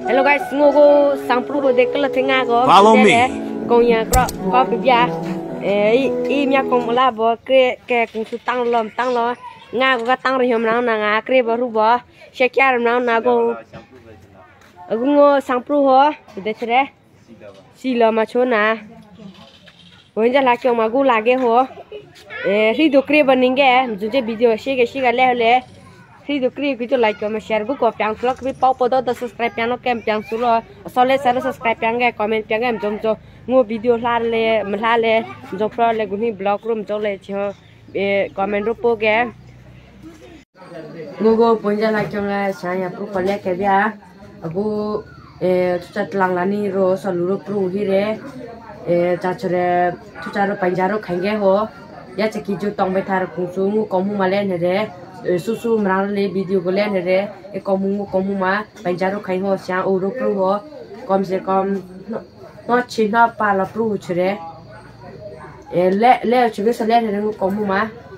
hello guys ngô cô sang pru để cái là thế nga có follow me con nhà có cái bia im nhà con là bỏ cái cũng sự tăng lo nga có tăng rồi hôm nào nga cái bỏ ru bỏ sẽ kia nào na cô ngô sang pru ho để thế xí lo mà chỗ na bây giờ là kiểu mà gu lage ho khi đồ kia bên nín cái chúng ta video share cái lẹ khi được click cái chỗ like mà share cũng có piang slot cái bao bao đó subscribe piang nó kem piang số rồi sau này sẽ subscribe piang cái comment piang em trong cho mua video la le mình la le trong pro le cũng như blog room trong le cho comment rồi po cái ngô bây giờ là trong là sáng nhà pro collect cái bia abu chặt lang lani ro saluro pro hi re cha chore cha ro panjaro khange ho ya cheki jo tong bai thar ku su mu komu malen re su mrang le video ko len re e komu ma panjaro khai ho sia oro pro ho kom se kom no china pa la pro chre le chege sa le re komu ma